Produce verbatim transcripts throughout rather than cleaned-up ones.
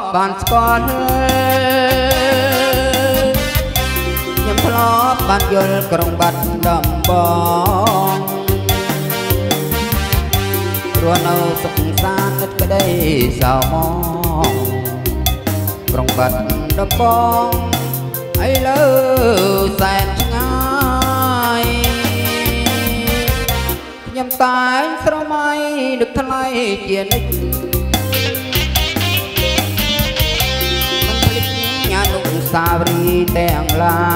បានស្គាល់ខ្ញុំធ្លាប់បានយល់ក្រុងបាត់ដំបងរស់នៅសុខសាន្តក្តីសៅមងក្រុងបាត់ដំបងឥឡូវសែនឆ្ងាយខ្ញុំតែងស្រមៃនឹកថ្លៃជានិច្ចអនុស្សាវរីយ៍ទាំងឡា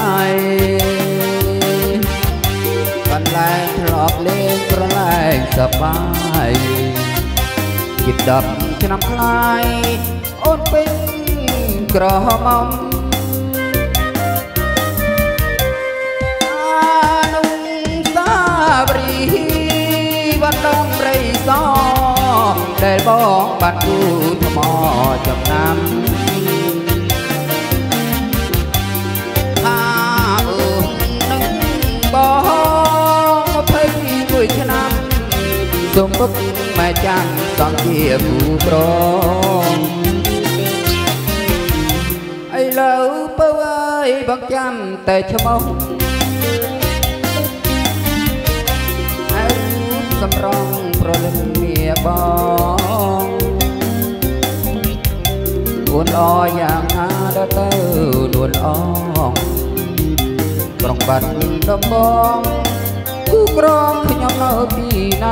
យកន្លែងធ្លាប់លេងប្រឡែងសប្បាយជិតដប់ឆ្នាំខ្លាយអូនពេញក្រហមអនុស្សាវរីយ៍វត្តដងព្រៃសដែលបងបានគូថ្មចំណាំសូមពុកម៉ែចាំសំជាគូប្រងឥឡូវពៅអើយបងចាំតែឈ្មោះហើយសម្រងប្រលឹងមាបងនួនអយ៉ាងណាដល់ទៅនួនអងក្រុងបាត់ដំបងគូក្រងខ្ញុំនៅទីណា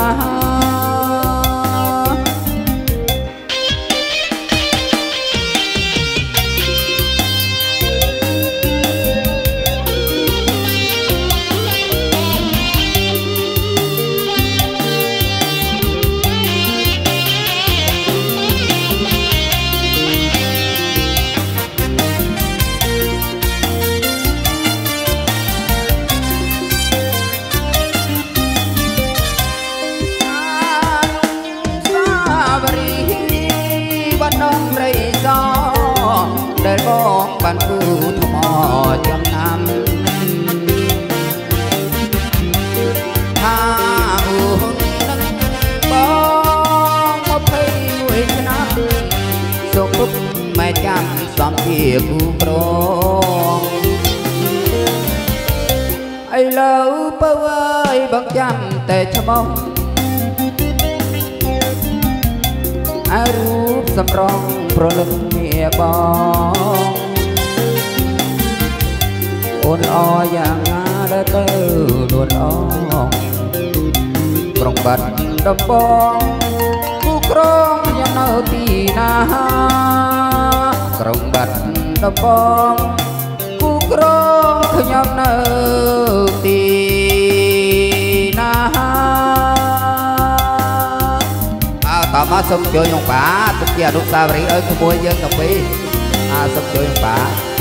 ដែលបងបានគូថ្មចំណាំថាអូននឹងបងមកភ័យមួយឆ្នាំសូមពុកម៉ែចាំសំជាគូប្រងឥឡូវពៅអើយបងចាំតែឈ្មោះអារូបសម្រងប្រលឹងមាបងអូនអយ៉ាងណាដល់ទៅនួនអងក្រុងបាត់ដំបងគូក្រងខ្ញុំនៅទីណាក្រុងបាត់ដំបងគូក្រងខ្ញុំនៅទីណាតមកសូមជួយខ្ញុំបាទទុកជាអនុស្សាវរីយ៍ឲ្យក្មួយយើងទៅពីអាសូមជួយខ្ញុំបាទ